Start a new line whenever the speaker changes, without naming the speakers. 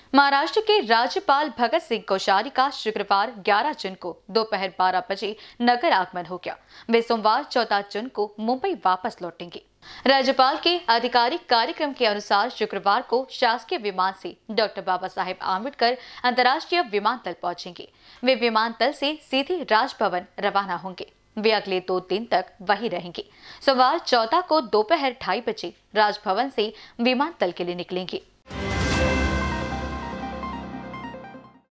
महाराष्ट्र के राज्यपाल भगत सिंह कोश्यारी का शुक्रवार 11 जून को दोपहर 12 बजे नगर आगमन हो गया। वे सोमवार 14 जून को मुंबई वापस लौटेंगे। राज्यपाल के आधिकारिक कार्यक्रम के अनुसार शुक्रवार को शासकीय विमान से डॉक्टर बाबा साहेब आम्बेडकर अंतर्राष्ट्रीय विमानतल पहुंचेंगे। वे विमानतल से सीधे राजभवन रवाना होंगे। वे अगले 2 दिन तक वहीं रहेंगे। सोमवार 14 को दोपहर 2:30 बजे राजभवन से विमानतल के लिए निकलेंगे।